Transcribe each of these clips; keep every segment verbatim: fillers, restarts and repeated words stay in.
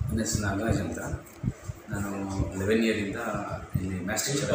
ನನ್ನ ಹೆಸರು ನಾಗರಾಜ್ ಅಂತ. ನಾನು ಲೆವೆನ್ ಇಯರಿಂದ ಇಲ್ಲಿ ಮ್ಯಾಥ್ಸ್ ಟೀಚರ್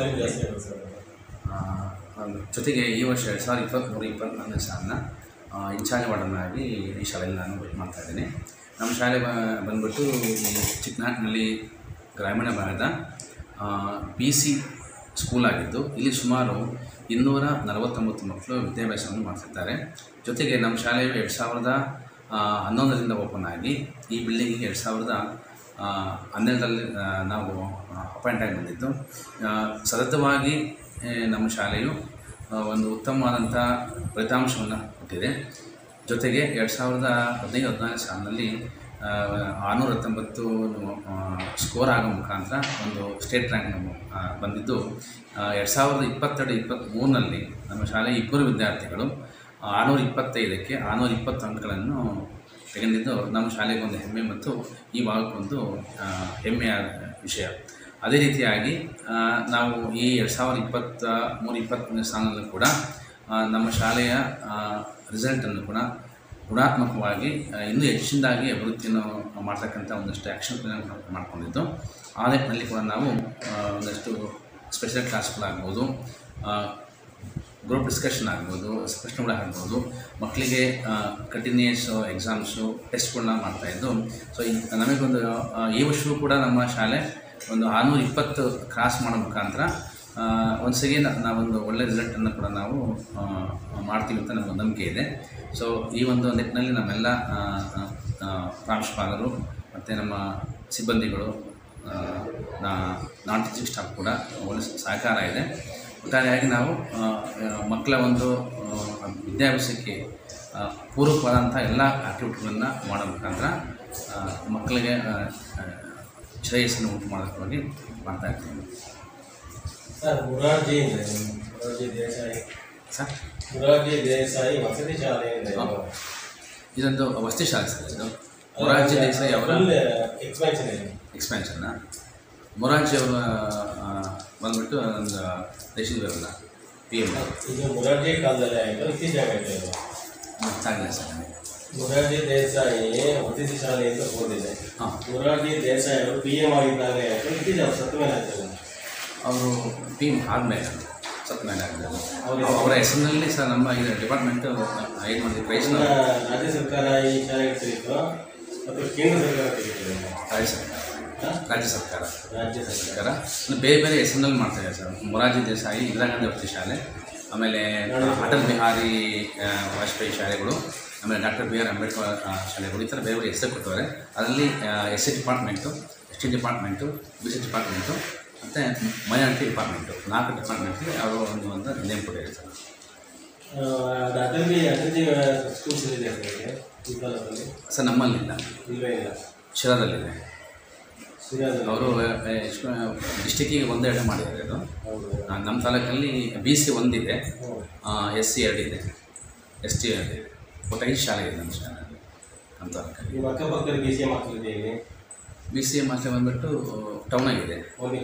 ಜೊತೆಗೆ ಈ ವರ್ಷ ಎರಡು ಸಾವಿರದ ಇಪ್ಪತ್ತ್ಮೂರು ಇಪ್ಪತ್ತ್ನಾಲ್ಕನೇ ಸಾಲನ್ನ ಇನ್ಚಾರ್ಜ್ ವಾರ್ಡನ್ನಾಗಿ ಈ ಶಾಲೆಯಲ್ಲಿ ನಾನು ವರ್ಕ್ ಮಾಡ್ತಾಯಿದ್ದೀನಿ. ನಮ್ಮ ಶಾಲೆ ಬಂದ್ಬಿಟ್ಟು ಚಿಕ್ಕನಾಗ್ನಲ್ಲಿ ಗ್ರಾಮೀಣ ಭಾಗದ ಬಿ ಸಿ ಸ್ಕೂಲ್ ಆಗಿದ್ದು, ಇಲ್ಲಿ ಸುಮಾರು ಇನ್ನೂರ ನಲವತ್ತೊಂಬತ್ತು ಮಕ್ಕಳು ವಿದ್ಯಾಭ್ಯಾಸವನ್ನು ಮಾಡ್ತಿರ್ತಾರೆ. ಜೊತೆಗೆ ನಮ್ಮ ಶಾಲೆಯು ಎರಡು ಸಾವಿರದ ಹನ್ನೊಂದರಿಂದ ಓಪನ್ ಆಗಿ ಈ ಬಿಲ್ಡಿಂಗಿಗೆ ಎರಡು ಸಾವಿರದ ಹನ್ನೆರಡರಲ್ಲಿ ನಾವು ಅಪಾಯಿಂಟ್ ಆಗಿ ಬಂದಿದ್ದು. ಸತತವಾಗಿ ನಮ್ಮ ಶಾಲೆಯು ಒಂದು ಉತ್ತಮವಾದಂಥ ಫಲಿತಾಂಶವನ್ನು ಕೊಟ್ಟಿದೆ. ಜೊತೆಗೆ ಎರಡು ಸಾವಿರದ ಹದಿನೈದು ಹದಿನಾಲ್ಕು ಸಾಲಿನಲ್ಲಿ ಆರುನೂರ ಹತ್ತೊಂಬತ್ತು ಸ್ಕೋರ್ ಆಗೋ ಮುಖಾಂತರ ಒಂದು ಸ್ಟೇಟ್ ರ್ಯಾಂಕ್ ಬಂದಿದ್ದು. ಎರಡು ಸಾವಿರದ ಇಪ್ಪತ್ತೆರಡು ಇಪ್ಪತ್ತ್ಮೂರರಲ್ಲಿ ನಮ್ಮ ಶಾಲೆಯ ಇಬ್ಬರು ವಿದ್ಯಾರ್ಥಿಗಳು ಆರುನೂರ ಇಪ್ಪತ್ತೈದಕ್ಕೆ ಆರುನೂರ ಇಪ್ಪತ್ತು ಅಂಕಗಳನ್ನು ತೆಗೆದಿದ್ದು ನಮ್ಮ ಶಾಲೆಗೆ ಒಂದು ಹೆಮ್ಮೆ ಮತ್ತು ಈ ಭಾಗಕ್ಕೊಂದು ಹೆಮ್ಮೆಯ ವಿಷಯ. ಅದೇ ರೀತಿಯಾಗಿ ನಾವು ಈ ಎರಡು ಸಾವಿರದ ಇಪ್ಪತ್ತ ಮೂರು ಇಪ್ಪತ್ತೊಂದನೇ ಸಾಲಿನಲ್ಲೂ ಕೂಡ ನಮ್ಮ ಶಾಲೆಯ ರಿಸಲ್ಟನ್ನು ಕೂಡ ಗುಣಾತ್ಮಕವಾಗಿ ಇನ್ನೂ ಹೆಚ್ಚಿನದಾಗಿ ಅಭಿವೃದ್ಧಿಯನ್ನು ಮಾಡ್ತಕ್ಕಂಥ ಒಂದಷ್ಟು ಆ್ಯಕ್ಷನ್ ಪ್ಲಾನ್ ಮಾಡ್ಕೊಂಡಿದ್ದು. ಆ ನಿಟ್ಟಿನಲ್ಲಿ ಕೂಡ ನಾವು ಒಂದಷ್ಟು ಸ್ಪೆಷಲ್ ಕ್ಲಾಸ್ಗಳಾಗ್ಬೋದು, ಗ್ರೂಪ್ ಡಿಸ್ಕಷನ್ ಆಗ್ಬೋದು, ಪ್ರಶ್ನೆಗಳಾಗ್ಬೋದು, ಮಕ್ಕಳಿಗೆ ಕಂಟಿನ್ಯೂಯಸ್ ಎಕ್ಸಾಮ್ಸು ಟೆಸ್ಟ್ಗಳನ್ನ ಮಾಡ್ತಾಯಿದ್ದು. ಸೊ ಈ ನಮಗೊಂದು ಈ ವರ್ಷವೂ ಕೂಡ ನಮ್ಮ ಶಾಲೆ ಒಂದು ಆರುನೂರ ಇಪ್ಪತ್ತು ಕ್ರಾಸ್ ಮಾಡೋ ಮುಖಾಂತರ ಒಂದ್ಸಗಿ ನಾವೊಂದು ಒಳ್ಳೆಯ ರಿಸಲ್ಟನ್ನು ಕೂಡ ನಾವು ಮಾಡ್ತೀವಿ ಅಂತ ನಮಗೊಂದು ನಂಬಿಕೆ ಇದೆ. ಸೊ ಈ ಒಂದು ನಿಟ್ಟಿನಲ್ಲಿ ನಮ್ಮೆಲ್ಲ ಪ್ರಾಂಶುಪಾಲರು ಮತ್ತು ನಮ್ಮ ಸಿಬ್ಬಂದಿಗಳು, ನಾನ್ ಟೀಚಿಂಗ್ ಸ್ಟಾಫ್ ಕೂಡ ಒಳ್ಳೆ ಸಹಕಾರ ಇದೆ. ಒಟ್ಟಾರೆಯಾಗಿ ನಾವು ಮಕ್ಕಳ ಒಂದು ವಿದ್ಯಾಭ್ಯಾಸಕ್ಕೆ ಪೂರಕವಾದಂಥ ಎಲ್ಲ ಆ್ಯಕ್ಟಿವಿಟಿಗಳನ್ನು ಮಾಡೋ ಮುಖಾಂತರ ಮಕ್ಕಳಿಗೆ ಶ್ರೇಯಸ್ಸನ್ನು ಉಂಟು ಮಾಡೋದಕ್ಕಾಗಿ ಮಾಡ್ತಾ ಇರ್ತೀವಿ. ಸರ್, ಮೊರಾರ್ಜಿ ಮೊರಾರ್ಜಿ ದೇಸಾಯಿ ಸರ್ ಮೊರಾರ್ಜಿ ದೇಸಾಯಿ ವಸತಿ ಶಾಲೆ ಇದೊಂದು ವಸತಿ ಶಾಲೆ ಸರ್. ಇದು ಮೊರಾರ್ಜಿ ದೇಸಾಯಿ ಅವರ ಎಕ್ಸ್ಪ್ಯಾನ್ಷನ್ ಎಕ್ಸ್ಪ್ಯಾನ್ಷನ್ನ ಮೊರಾರ್ಜಿ ಅವರು ಬಂದ್ಬಿಟ್ಟು ಒಂದು ದೇಶದವರಲ್ಲ ಪಿ ಎಮ್ ಇದು ಮೊರಾರ್ಜಿ ಕಾಲದಲ್ಲಿ ಆಯಿತು, ಇತ್ತೀಚೆಗೆ ಆಯಿತು ಗೊತ್ತಾಗಲಿಲ್ಲ ಸರ್. ಮೊರಾರ್ಜಿ ದೇಸಾಯಿ ವಸತಿ ಶಾಲೆ ಅಂತ ಓದಿದೆ. ಹಾಂ, ಮೊರಾರ್ಜಿ ದೇಸಾಯಿ ಅವರು ಪಿ ಎಮ್ ಆಗಿದ್ದಾಗ ಆಯಿತು, ಇತ್ತೀಚೆಗೆ ಅವ್ರು ಸತ್ತ ಮೇಲೆ ಆಗ್ತದೆ. ಅವರು ಪಿ ಎಮ್ ಆದಮೇಲೆ ಸತ್ತ ಮೇಲೆ ಆಗ್ತದೆ. ಅವರ ಹೆಸರಿನಲ್ಲಿ ಸರ್ ನಮ್ಮ ಇದು ಡಿಪಾರ್ಟ್ಮೆಂಟು ಏನು ಮಾಡಿದೆ ಪ್ರೈಸ್ನ ರಾಜ್ಯ ಸರ್ಕಾರ ಈ ಶಾಲೆಗೆ ತೆಗೆಯಿತು ಮತ್ತು ಕೇಂದ್ರ ಸರ್ಕಾರ ತೆಗೆಯಿತು. ರಾಜ್ಯ ಸರ್ಕಾರ ರಾಜ್ಯ ಸರ್ಕಾರ ರಾಜ್ಯ ಸರ್ಕಾರ ಬೇರೆ ಬೇರೆ ಹೆಸರಿನಲ್ಲಿ ಮಾಡ್ತಾಯಿದ್ದಾರೆ ಸರ್. ಮೊರಾರ್ಜಿ ದೇಸಾಯಿ, ಇಂದಿರಾ ಗಾಂಧಿ ವಸತಿ ಶಾಲೆ, ಆಮೇಲೆ ಅಟಲ್ ಬಿಹಾರಿ ವಾಜಪೇಯಿ ಶಾಲೆಗಳು, ಆಮೇಲೆ ಡಾಕ್ಟರ್ ಬಿ ಆರ್ ಅಂಬೇಡ್ಕರ್ ಶಾಲೆಗಳು, ಈ ಥರ ಬೇರೆ ಬೇರೆ ಹೆಸರು ಕೊಟ್ಟವ್ರೆ. ಅದರಲ್ಲಿ S C department, S T department, B C department ಮತ್ತು ಮೈನಾರಿಟಿ ಡಿಪಾರ್ಟ್ಮೆಂಟು, ನಾಲ್ಕು ಡಿಪಾರ್ಟ್ಮೆಂಟ್ಗೆ ಅವರು ಒಂದು ಒಂದು ನೇಮ್ ಕೊಟ್ಟಿದ್ದಾರೆ ಸರ್. ಸರ್ ನಮ್ಮಲ್ಲಿಲ್ಲ, ಶಿರಾದಲ್ಲಿದೆ. ಅವರು ಡಿಸ್ಟಿಕ್ಕಿಗೆ ಒಂದೆರಡು ಮಾಡಿದ್ದಾರೆ. ಅದು ನಮ್ಮ ತಾಲೂಕಲ್ಲಿ ಬಿ ಸಿ ಒಂದಿದೆ, ಎಸ್ ಸಿ ಎರಡಿದೆ, ಎಸ್ ಟಿ ಎರಡಿದೆ. ಒಟ್ಟು ಐದು ಶಾಲೆ ಇದೆ ನಮ್ಮ ಶಾಲೆ ನಮ್ಮ ತಾಲೂಕಲ್ಲಿ. ಬಿ ಸಿ ಎಮ್ ಹಾಕ್ತಿದ್ದೀವಿ. ಬಿ ಸಿ ಎಮ್ ಹಾಸ್ಟೆಲ್ ಬಂದುಬಿಟ್ಟು ಟೌನ್ ಆಗಿದೆ.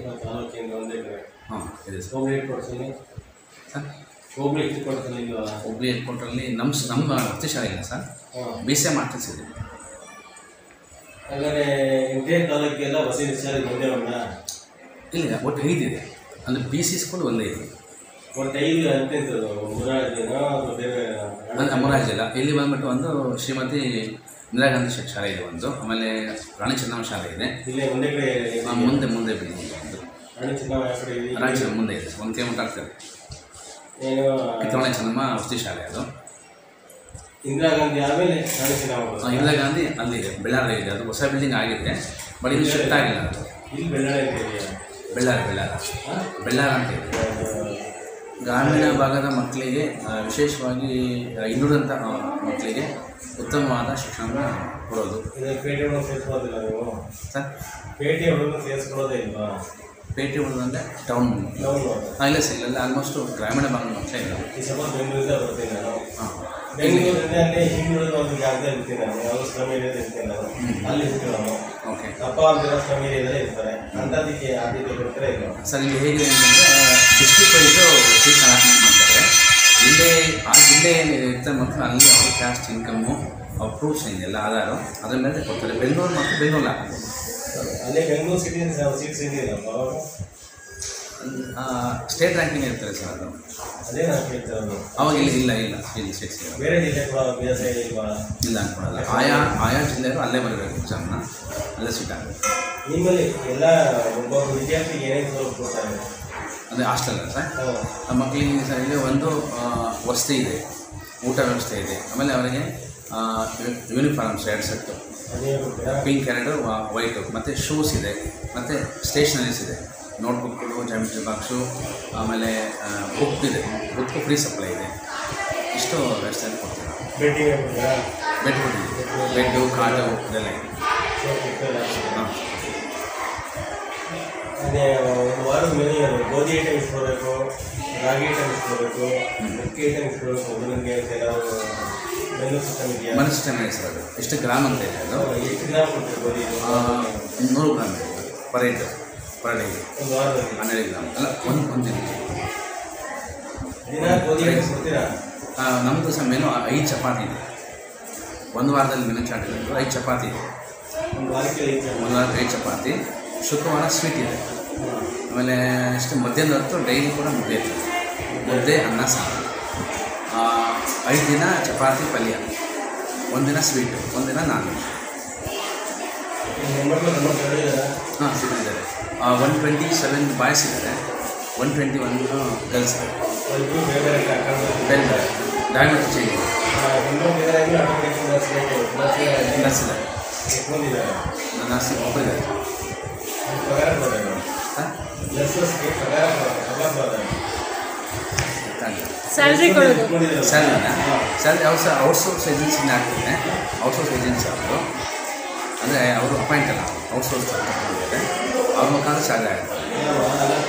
ಹಾಂ ಇದೆ ಸರ್. ಸರ್ ಹುಬ್ಳಿ ಕೊಡ್ತಾರೆ ಹುಬ್ಳಿ ಏರ್ಪೋರ್ಟಲ್ಲಿ ನಮ್ಮ ನಮ್ಮ ವಸತಿ ಶಾಲೆ ಇಲ್ಲ sir, B C M hostels ಇದೆ. ಹಾಗಾದರೆ ಇಂಡಿಯನ್ ತಾಲೂಕಿಗೆಲ್ಲ ವಸತಿ ಶಾಲೆ ಒಂದೇ ಉಂಟ? ಇಲ್ಲ, ಒಟ್ಟು ಐದಿದೆ. ಅಂದರೆ ಬಿ ಸಿ ಸ್ಕೂಲ್ ಒಂದೇ ಇದೆ. ಒಟ್ಟು ಐದು ಅಂತಿಂತದ್ದು ಮೊರಾರ್ಜಿನೋ ಬೇರೆ? ಮೊರಾರ್ಜಿ ಇಲ್ಲ, ಇಲ್ಲಿ ಬಂದ್ಬಿಟ್ಟು ಒಂದು ಶ್ರೀಮತಿ ಇಂದಿರಾ ಗಾಂಧಿ ಶಾಲೆ ಇದೆ ಒಂದು, ಆಮೇಲೆ ರಾಣಿ ಚೆನ್ನಮ್ಮ ಶಾಲೆ ಇದೆ. ಇಲ್ಲೇ ಒಂದೇ ಕಡೆ ಮುಂದೆ ಮುಂದೆ ಬಿಲ್ಡಿಂಗ್ ಒಂದು ರಾಣಿ ಚೆನ್ನಮ್ಮ ರಾಣಿ ಚೆನ್ನಮ್ಮ ಮುಂದೆ ಇದೆ, ಒಂದು ಕಿಲೋಮೀಟರ್ ಆಗ್ತದೆ. ಏನು ಕಿತ್ತೂರಾಣಿ ಚೆನ್ನಮ್ಮ ವಸತಿ ಶಾಲೆ ಅದು. ಇಂದಿರಾ ಗಾಂಧಿ ಆದಮೇಲೆ ರಾಣಿ ಚೆನ್ನಮ್ಮ. ಇಂದಿರಾ ಗಾಂಧಿ ಅಲ್ಲಿದೆ, ಬೆಳ್ಳಾರಿ ಇದೆ. ಅದು ಹೊಸ ಬಿಲ್ಡಿಂಗ್ ಆಗಿದೆ, ಬಟ್ ಇದು ಶಿಫ್ಟ್ ಆಗಿಲ್ಲ. ಅದು ಇಲ್ಲಿ ಬೆಳ್ಳಾರಿ ಅಂತ ಇದೆಯಾ? ಬೆಳ್ಳಾರಿ ಬೆಳ್ಳಾರ ಬೆಳ್ಳಾರ ಅಂತ ಇದೆ. ಗ್ರಾಮೀಣ ಭಾಗದ ಮಕ್ಕಳಿಗೆ, ವಿಶೇಷವಾಗಿ ಹಿಂದುಳಿದಂಥ ಮಕ್ಕಳಿಗೆ ಉತ್ತಮವಾದ ಶಿಕ್ಷಣ ಕೊಡೋದು. ಪೇಟೆ ಒಳಗೆ ಸೇರಿಸ್ಕೊಳ್ಳೋದಿಲ್ಲ ನೀವು ಸರ್? ಪೇಟೆ ಒಳಗೆ ಸೇರಿಸ್ಕೊಳ್ಳೋದೇ ಇಲ್ವಾ? ಪೇಟೆ ಒಳಗೆ ಅಂದರೆ ಟೌನ್ ಟೌನ್ ಇಲ್ಲ ಸರ್, ಇಲ್ಲೆಲ್ಲ ಆಲ್ಮೋಸ್ಟು ಗ್ರಾಮೀಣ ಭಾಗದ ಮಕ್ಕಳೇ ಇಲ್ಲ. ಈ ಸಪೋಸ್ ಬೆಂಗಳೂರಿಂದ ಬರ್ತೀನಿ ನಾನು. ಹಾಂ, ಬೆಂಗಳೂರಿಂದ ಅಲ್ಲಿ ಹಿಂದುಳಿದ ಒಂದು ಜಾಗದಲ್ಲಿ ಇರ್ತೀನಿ ನಾನು, ಯಾವ ಶ್ರಮ ಏರಿಯಾದ ಇರ್ತೀನಿ ನಾನು, ಅಲ್ಲಿ ಇರ್ತೀವಿ ನಾವು. ಓಕೆ, ಅಪ್ಪ ಅಂತಿರೋ ಶ್ರಮ ಏರಿಯಾದಲ್ಲೇ ಇರ್ತಾರೆ. ಅಂಥದಕ್ಕೆ ಆದ್ಯತೆ ಕೊಡ್ತಾರೆ ಇಲ್ಲ ಸರ್? ಇಲ್ಲಿ ಹೇಗಿದೆ ಅಂತಂದರೆ ಡಿಸ್ಟ್ರಿಕ್ಟ್ ವೈಸು ಸೀಟ್ ಅಲಾಟ್ಮೆಂಟ್ ಮಾಡ್ತಾರೆ. ಇಲ್ಲೇ ಆ ಜಿಲ್ಲೆ ಇರ್ತಾರೆ ಮಕ್ಕಳು, ಅಲ್ಲಿ ಅವ್ರ ಕ್ಯಾಸ್ಟ್ ಇನ್ಕಮ್ಮು ಪ್ರೂಫ್ಸ್ ಏನಿಲ್ಲ ಆಧಾರು ಅದ್ರ ಮೇಲೆ ಕೊಡ್ತಾರೆ. ಬೆಂಗಳೂರು ಮತ್ತು ಬೆಂಗಳೂರು ಹಾಕ್ಬೋದು. ಅಲ್ಲೇ ಬೆಂಗಳೂರು ಸಿಟಿ ಸೀಟ್ಸ್ ಇದೆಯಲ್ಲ ಸ್ಟೇಟ್ ರ್ಯಾಂಕಿಂಗ್ ಇರ್ತಾರೆ ಸರ್ ಅದು. ಅದೇ ನಾನು ಕೇಳ್ತಾರೆ ಅವಾಗ ಇಲ್ಲಿ ಇಲ್ಲ ಇಲ್ಲ ಇಲ್ಲಿ ಸೀಟ್ಸ್ ಇಲ್ಲ. ಬೇರೆ ಜಿಲ್ಲೆ ಕೂಡ ಅಭ್ಯಾಸ ಇಲ್ವಾ? ಇಲ್ಲ ಅನ್ಕೊಳಲ್ಲ. ಆಯಾ ಆಯಾ ಜಿಲ್ಲೆಯವರು ಅಲ್ಲೇ ಬರಬೇಕು ಎಕ್ಸಾಮ್ನ, ಅಲ್ಲೇ ಸೀಟ್ ಆಗಬೇಕು. ನಿಮ್ಮಲ್ಲಿ ಎಲ್ಲ ಒಬ್ಬ ವಿದ್ಯಾರ್ಥಿಗೆ ಏನೇನು ಸೌಲಭ್ಯ ಕೊಡ್ತಾರೆ? ಅಂದರೆ ಹಾಸ್ಟೆಲ್ ಸರ್ ನಮ್ಮ ಮಕ್ಕಳಿಗೆ ಸರ್ ಇಲ್ಲಿ ಒಂದು ವಸತಿ ಇದೆ, ಊಟ ವ್ಯವಸ್ಥೆ ಇದೆ, ಆಮೇಲೆ ಅವರಿಗೆ ಯೂನಿಫಾರ್ಮ್ಸ್ ಎರಡು ಸೆಟ್ಟು, ಪಿಂಕ್ ಎರಡು ವೈಟು, ಮತ್ತು ಶೂಸ್ ಇದೆ, ಮತ್ತು ಸ್ಟೇಷನರೀಸ್ ಇದೆ, ನೋಟ್ಬುಕ್ಗಳು, ಜಾಮಿಟ್ರಿ ಬಾಕ್ಸು, ಆಮೇಲೆ ಬುಕ್ ಇದೆ, ಬುಕ್ ಫ್ರೀ ಸಪ್ಲೈ ಇದೆ. ಇಷ್ಟು ವ್ಯವಸ್ಥೆ ಕೊಡ್ತೀವಿ. ಬೆಡ್ ಕೊಟ್ಟಿದ್ದೀವಿ, ಬೆಡ್ಡು ಕಾಟು ಇದೆಲ್ಲ ಇದೆ. ಹಾಂ ಅದೇ ಒಂದು ವಾರದ ಮೇಲೆ ಗೋಧಿ ಐಟಮ್ ಇಟ್ಕೊಳ್ಬೇಕು, ರಾಗಿ ಐಟಮ್ ಇಟ್ಕೊಳ್ಬೇಕು, ಅಕ್ಕಿ ಐಟಮ್ ಇಟ್ಕೊಳ್ಬೇಕು. ನಿಮಗೆ ಕೆಲವು ಮೆನು ಸಿಸ್ಟಮ್ ಇದೆಯಾ? ಮೆನು ಸಿಸ್ಟಮ್ ಇದೆ ಸರ್. ಅದು ಎಷ್ಟು ಗ್ರಾಮ್ ಅಂತ ಇದೆ ಅದು? ಎಷ್ಟು ಗ್ರಾಮ್ ಕೊಡ್ತೀವಿ ಗೋಧಿ? ನೂರು ಗ್ರಾಮ್ ಇದೆ ಪರ್ ಹೆಡ್ ಪರ್ ಡೇಗೆ. ಒಂದು ವಾರದಲ್ಲಿ ಹನ್ನೆರಡು ಗ್ರಾಮ್ ಅಲ್ಲ, ಒಂದು ಒಂದು ದಿನಕ್ಕೆ ದಿನ ಗೋಧಿ ಐಟಮ್ ಕೊಡ್ತೀರಾ? ನಮ್ಮದು ಸಹ ಮೆನು ಐದು ಚಪಾತಿ ಇದೆ. ಒಂದು ವಾರದಲ್ಲಿ ಮೆನು ಚಾರ್ಟ್ ಇರೋದು ಐದು ಚಪಾತಿ ಇದೆ. ಒಂದು ವಾರಕ್ಕೆ ಐದು ಒಂದು ವಾರಕ್ಕೆ ಐದು ಚಪಾತಿ. ಶುಕ್ರವಾರ ಸ್ವೀಟ್ ಇದೆ. ಆಮೇಲೆ ಇಷ್ಟು ಮಧ್ಯಾಹ್ನ ಹೊತ್ತು ಡೈಲಿ ಕೂಡ ಮುದ್ದೆ ಇರ್ತದೆ, ಮುದ್ದೆ ಅನ್ನ ಸಾರು. ಐದು ದಿನ ಚಪಾತಿ ಪಲ್ಯ, ಒಂದಿನ ಸ್ವೀಟು, ಒಂದಿನ ನಾನ್ ವೆಜ್. ಹಾಂ ಸಿಕ್ಕಿದ್ದಾರೆ. ಒನ್ ಟ್ವೆಂಟಿ ಸೆವೆನ್ ಬಾಯ್ಸ್ ಇದ್ದಾರೆ, ಒನ್ ಟ್ವೆಂಟಿ ಒನ್ ಗರ್ಲ್ಸ್ ಇದ್ದಾರೆ. ಬೇರೆ ಬೇರೆ ಡೈಮೆಟ್ರಿ ಚೇಂಜ್ ಇದೆ. ನರ್ಸ್ ಇದ್ದಾರೆ, ನರ್ಸ್ ಒಬ್ಬರಿದ್ದಾರೆ. ಸ್ಯಾಲ್ರಿ ಕೊಡೋದು ಸ್ಯಾಲ್ರಿನ ಸ್ಯಾಲ್ರಿ ಔಟ್ ಔಟ್ಸೋರ್ಸ್ ಏಜೆನ್ಸಿನ ಆಗ್ತದೆ. ಔಟ್ಸೋರ್ಸ್ ಏಜೆನ್ಸಿ ಅವರು ಅಂದರೆ ಅವರು ಅಪಾಯಿಂಟ್ ಅಲ್ಲ, ಔಟ್ಸೋರ್ಸ್ ಅವ್ರ ಮುಖಾಂತರ ಸ್ಯಾಲ್ರಿ ಆಗ್ತದೆ.